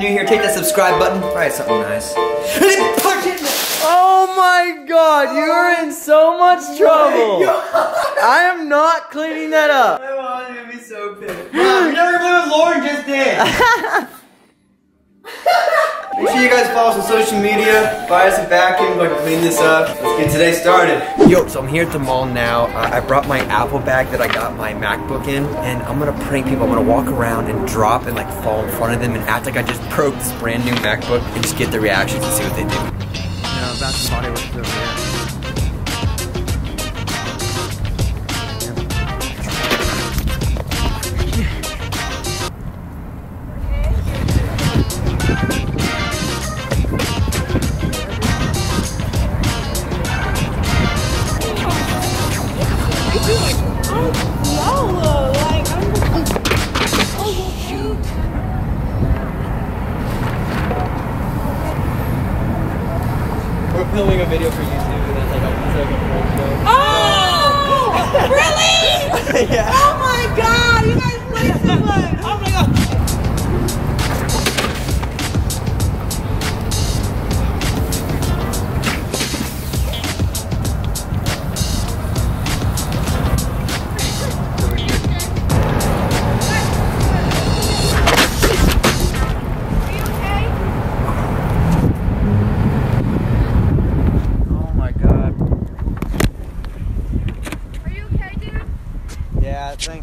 new here, take that subscribe button. Try something nice. And then push it. Oh my god, you are in so much trouble. I am not cleaning that up. My mom's gonna be so pissed. Mom, you never did what Lauren just did. Make sure you guys follow us on social media. Buy us a vacuum, go clean this up. Let's get today started. Yo, so I'm here at the mall now. I brought my Apple bag that I got my MacBook in, and I'm gonna prank people. I'm gonna walk around and drop and like fall in front of them and act like I just broke this brand new MacBook and just get their reactions and see what they do. No, that's the body work over there. We're filming a video for YouTube, and that's like a prank show. Oh! Really? Yeah. Oh my god! You guys play so much! Oh my god! Yeah, I think.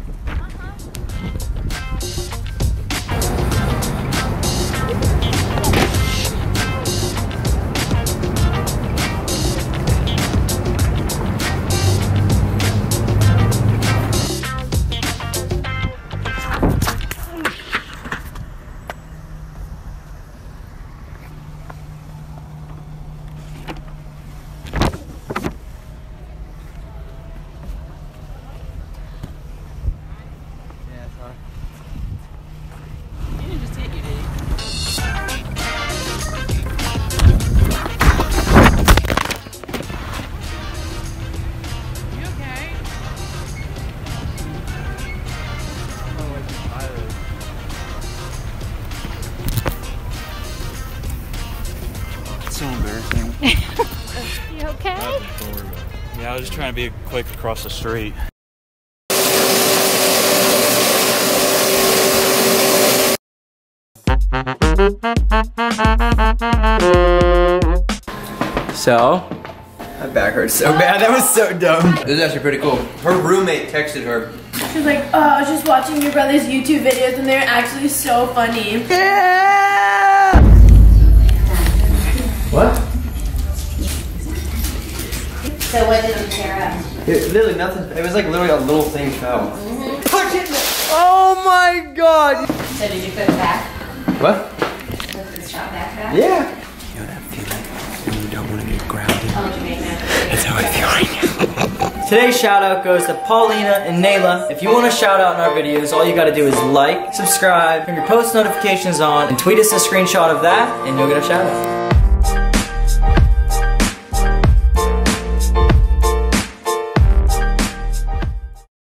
So embarrassing. You okay? Yeah, I was just trying to be quick across the street. So? My back hurts so bad. That was so dumb. This is actually pretty cool. Her roommate texted her. She's like, oh, I was just watching your brother's YouTube videos and they're actually so funny. Yeah! What? So what did you tear up? Literally nothing. It was like literally a little thing fell. Push it. Oh my god! So did you put it back? What? Put the shot back? Yeah. You know that feeling when you don't want to get grounded? Oh, did you make that? That's how I feel right now. Today's shout out goes to Paulina and Nayla. If you want a shout out in our videos, all you gotta do is like, subscribe, turn your post notifications on, and tweet us a screenshot of that, and you'll get a shout out.